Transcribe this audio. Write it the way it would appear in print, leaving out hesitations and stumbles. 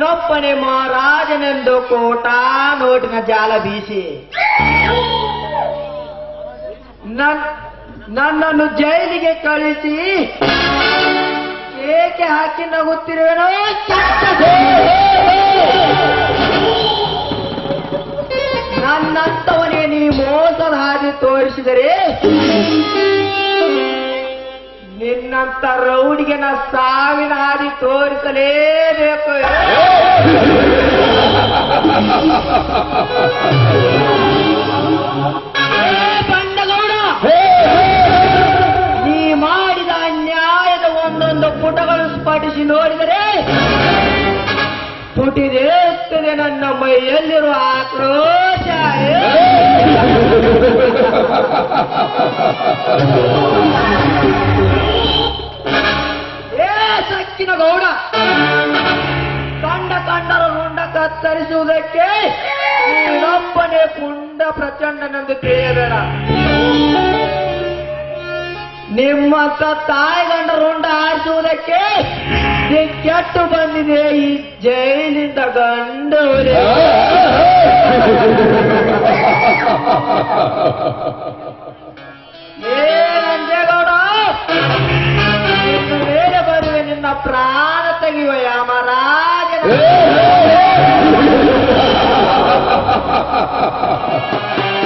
ನೀನೊಬ್ಬನೇ ಮಹಾರಾಜನೆಂದು ಕೋಟಾ ನೋಟಿನ ಜಾಲ ಬೀಸಿ ನನ್ನನ್ನು ಜೈಲಿಗೆ ಕಳಿಸಿ ಏಕೆ ಹಾಕಿ ನಗುತ್ತಿರುವೆನೋ? ನನ್ನಂತವನೇ ನೀ ಮೋಸದ ಹಾದಿ ತೋರಿಸಿದರೆ ನಿನ್ನಂತ ರೌಡಿಗೆ ನಾ ಸಾವಿನ ಹಾದಿ ತೋರಿಸಲೇಬೇಕು. ಬಂಡಗೌಡ, ನೀ ಮಾಡಿದ ಅನ್ಯಾಯದ ಒಂದೊಂದು ಪುಟಗಳು ಸ್ಫಟಿಸಿ ನೋಡಿದರೆ ಪುಟಿದೇರ್ತದೆ ನನ್ನ ಮೈಯಲ್ಲಿರುವ ಆಕ್ರೋಶ. ಸಕ್ಕಿನ ಗೌಡ, ಕಂಡರ ರುಂಡ ಕತ್ತರಿಸುವುದಕ್ಕೆ ನೀನೊಬ್ಬನೇ ಪುಂಡ ಪ್ರಚಂಡನೆಂದು ತಿಳಿಯಬೇಡ. ನಿಮ್ಮಂತ ತಾಯಿಗಂಡ ರುಂಡ ಆರಿಸುವುದಕ್ಕೆ ಕೆಟ್ಟು ಬಂದಿದೆ ಈ ಜೈಲಿಂದ ಗಂಡವರೇ. ನಂಜೇಗೌಡ, ಮೇಲೆ ಬರುವೆ ನಿನ್ನ ಪ್ರಾಣ ತೆಗೆಯುವ ಯಮರಾಜನ.